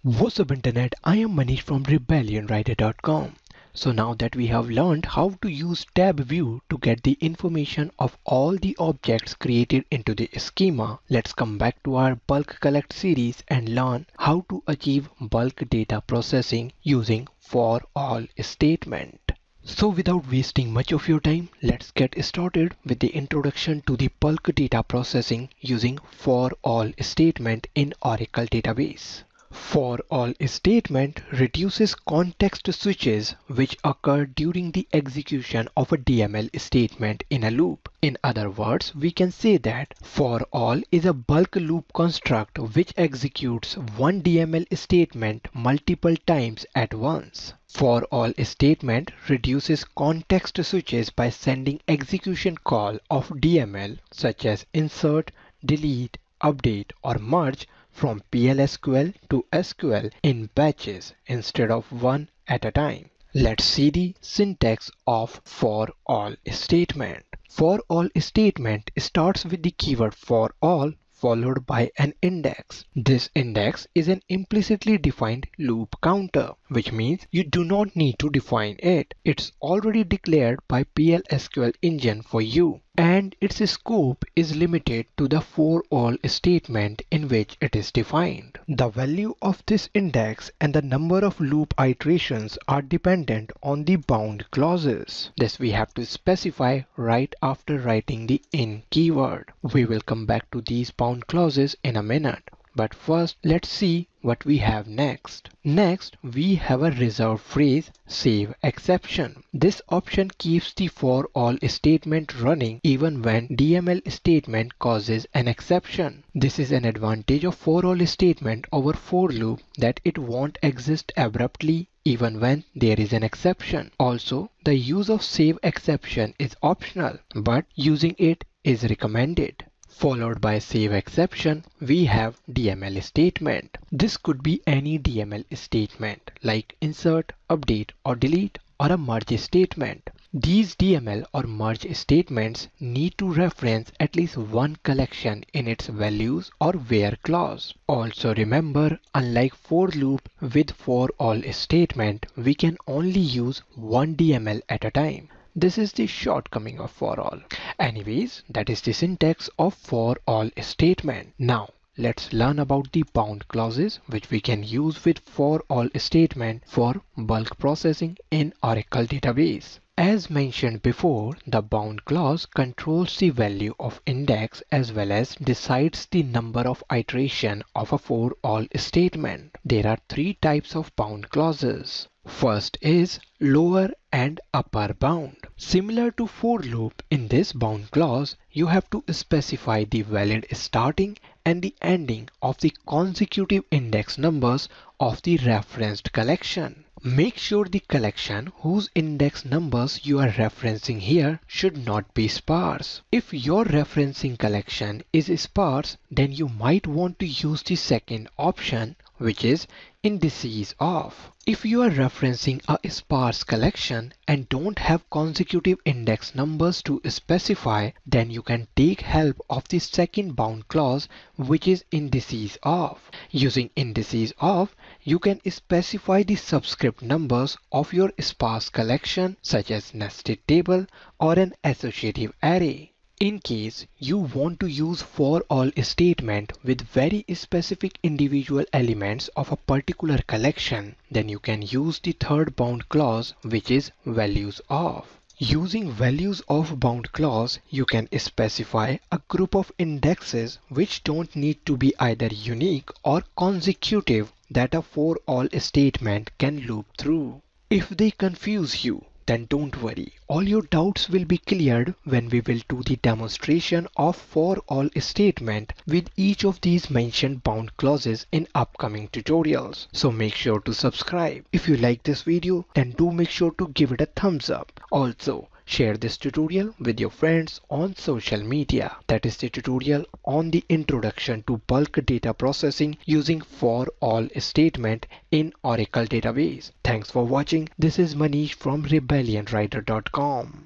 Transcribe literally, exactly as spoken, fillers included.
What's up internet, I am Manish from rebellion writer dot com. So now that we have learned how to use tab view to get the information of all the objects created into the schema, let's come back to our bulk collect series and learn how to achieve bulk data processing using for all statement. So without wasting much of your time, let's get started with the introduction to the bulk data processing using for all statement in Oracle database. For all statement reduces context switches which occur during the execution of a D M L statement in a loop. In other words, we can say that for all is a bulk loop construct which executes one D M L statement multiple times at once. For all statement reduces context switches by sending execution call of D M L such as insert, delete, update or merge from P L S Q L to S Q L in batches instead of one at a time. Let's see the syntax of for all statement. For all statement starts with the keyword for all followed by an index. This index is an implicitly defined loop counter, which means you do not need to define it. It's already declared by P L S Q L engine for you, and its scope is limited to the for all statement in which it is defined. The value of this index and the number of loop iterations are dependent on the bound clauses. This we have to specify right after writing the in keyword. We will come back to these bound clauses in a minute. But first, let's see what we have next. Next, we have a reserved phrase, save exception. This option keeps the for all statement running even when D M L statement causes an exception. This is an advantage of for all statement over for loop, that it won't exist abruptly even when there is an exception. Also, the use of save exception is optional, but using it is recommended. Followed by save exception, we have D M L statement. This could be any D M L statement like insert, update or delete, or a merge statement. These D M L or merge statements need to reference at least one collection in its values or where clause. Also remember, unlike for loop, with for all statement, we can only use one D M L at a time. This is the shortcoming of for all. Anyways, that is the syntax of for all statement. Now, let's learn about the bound clauses which we can use with for all statement for bulk processing in Oracle database. As mentioned before, the bound clause controls the value of index as well as decides the number of iteration of a for all statement. There are three types of bound clauses. First is lower and upper bound. Similar to for loop, in this bound clause, you have to specify the valid starting and the ending of the consecutive index numbers of the referenced collection. Make sure the collection whose index numbers you are referencing here should not be sparse. If your referencing collection is sparse, then you might want to use the second option, which is indices of. If you are referencing a sparse collection and don't have consecutive index numbers to specify, then you can take help of the second bound clause, which is indices of. Using indices of, you can specify the subscript numbers of your sparse collection, such as nested table or an associative array. In case you want to use for all statement with very specific individual elements of a particular collection, then you can use the third bound clause, which is values of. Using values of bound clause, you can specify a group of indexes which don't need to be either unique or consecutive that a for all statement can loop through. If they confuse you, then don't worry, all your doubts will be cleared when we will do the demonstration of for all statement with each of these mentioned bound clauses in upcoming tutorials. So make sure to subscribe. If you like this video, then do make sure to give it a thumbs up. Also, share this tutorial with your friends on social media. That is the tutorial on the introduction to bulk data processing using for all statement in Oracle database. Thanks for watching. This is Manish from rebellion writer dot com.